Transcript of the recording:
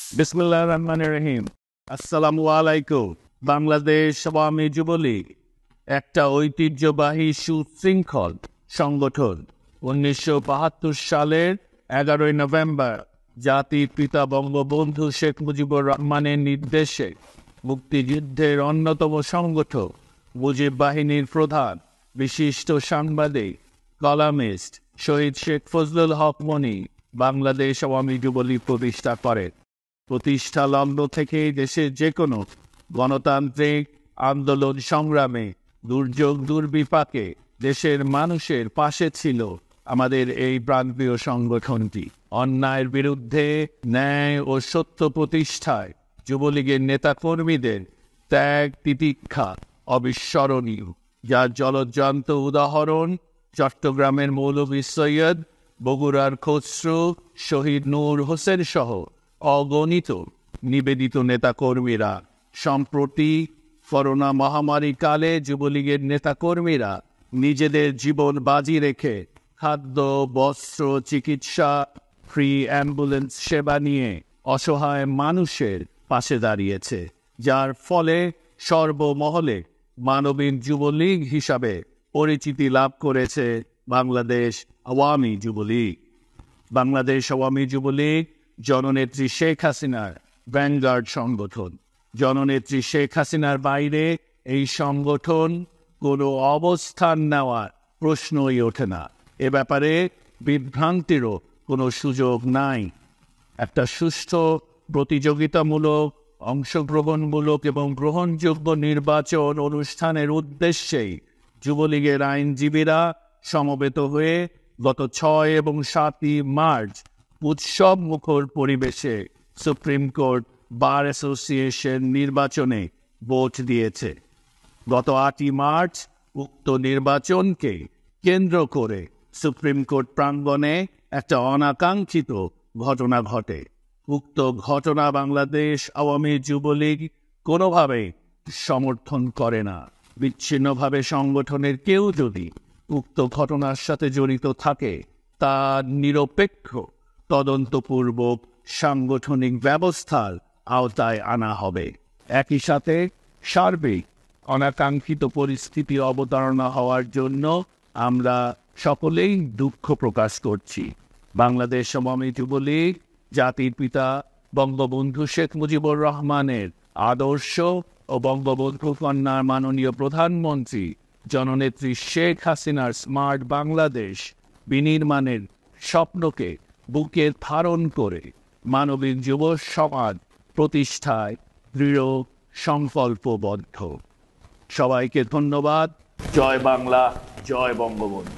বিসমিল্লাহির রহমানির রহিম। আসসালামু আলাইকুম। বাংলাদেশ আওয়ামী যুবলীগ একটা ঐতিহ্যবাহী সুশৃঙ্খল সংগঠন। 1972 সালের 11 নভেম্বর জাতির পিতা বঙ্গবন্ধু শেখ মুজিবুর রহমানের নির্দেশে মুক্তিযুদ্ধের অন্যতম সংগঠক, মুজিব বাহিনীর প্রধান, বিশিষ্ট সাংবাদিক, কলামিস্ট শহীদ শেখ ফজলুল হক মনি বাংলাদেশ আওয়ামী যুবলীগ প্রতিষ্ঠা করেন। প্রতিষ্ঠা লগ্ন থেকে দেশের যে কোনো গণতান্ত্রিক আন্দোলন সংগ্রামে দুর্যোগ দুর্বিপাকে দেশের মানুষের পাশে ছিল আমাদের এই প্রান্তীয় সংগঠনটি। অন্যায়ের বিরুদ্ধে ন্যায় ও সত্য প্রতিষ্ঠায় যুবলীগের নেতাকর্মীদের ত্যাগ তিতিক্ষা অবিস্মরণীয়, যার জলজ্যান্ত উদাহরণ চট্টগ্রামের মৌলভী সৈয়দ, বগুড়ার খসরু, শহীদ নূর হোসেন সহ অগণিত নিবেদিত নেতাকর্মীরা। সম্প্রতি করোনা মহামারী কালে যুবলীগের নেতাকর্মীরা নিজেদের জীবন বাজি রেখে খাদ্য, বস্ত্র, চিকিৎসা, ফ্রি অ্যাম্বুলেন্স সেবা নিয়ে অসহায় মানুষের পাশে দাঁড়িয়েছে, যার ফলে সর্বমহলে মানবিক যুবলীগ হিসাবে পরিচিতি লাভ করেছে বাংলাদেশ আওয়ামী যুবলীগ। বাংলাদেশ আওয়ামী যুবলীগ জননেত্রী শেখ হাসিনার ভ্যানগার্ড সংগঠন। জননেত্রী শেখ হাসিনার বাইরে এই সংগঠন কোনো অবস্থান নেওয়ার প্রশ্নই ওঠে না। এ ব্যাপারে বিভ্রান্তিরও কোনো সুযোগ নাই। একটা সুষ্ঠু, প্রতিযোগিতামূলক, অংশগ্রহণমূলক এবং গ্রহণযোগ্য নির্বাচন অনুষ্ঠানের উদ্দেশ্যেই যুবলীগের আইনজীবীরা সমবেত হয়ে গত 6 এবং 7 মার্চ উৎসব মুখর পরিবেশে সুপ্রিম কোর্ট বার অ্যাসোসিয়েশন নির্বাচনে ভোট দিয়েছে। গত 8 মার্চ উক্ত নির্বাচনকে কেন্দ্র করে সুপ্রিম কোর্ট প্রাঙ্গণে একটা অনাকাঙ্ক্ষিত ঘটনা ঘটে। উক্ত ঘটনা বাংলাদেশ আওয়ামী যুবলীগ কোনোভাবেই সমর্থন করে না। বিচ্ছিন্নভাবে সংগঠনের কেউ যদি উক্ত ঘটনার সাথে জড়িত থাকে, তা নিরপেক্ষ তদন্তপূর্বক সাংগঠনিক ব্যবস্থার আওতায় আনা হবে। একই সাথে সার্বিক অনাকাঙ্ক্ষিত পরিস্থিতি অবতারণা হওয়ার জন্য আমরা সকলেই দুঃখ প্রকাশ করছি। বাংলাদেশ আওয়ামী যুবলীগ জাতির পিতা বঙ্গবন্ধু শেখ মুজিবুর রহমানের আদর্শ ও বঙ্গবন্ধু কন্যার মাননীয় প্রধানমন্ত্রী জননেত্রী শেখ হাসিনার স্মার্ট বাংলাদেশ বিনির্মাণের স্বপ্নকে বুকে ধারণ করে মানবিক যুব সমাজ প্রতিষ্ঠায় দৃঢ় সংকল্পবদ্ধ। সবাইকে ধন্যবাদ। জয় বাংলা, জয় বঙ্গবন্ধু।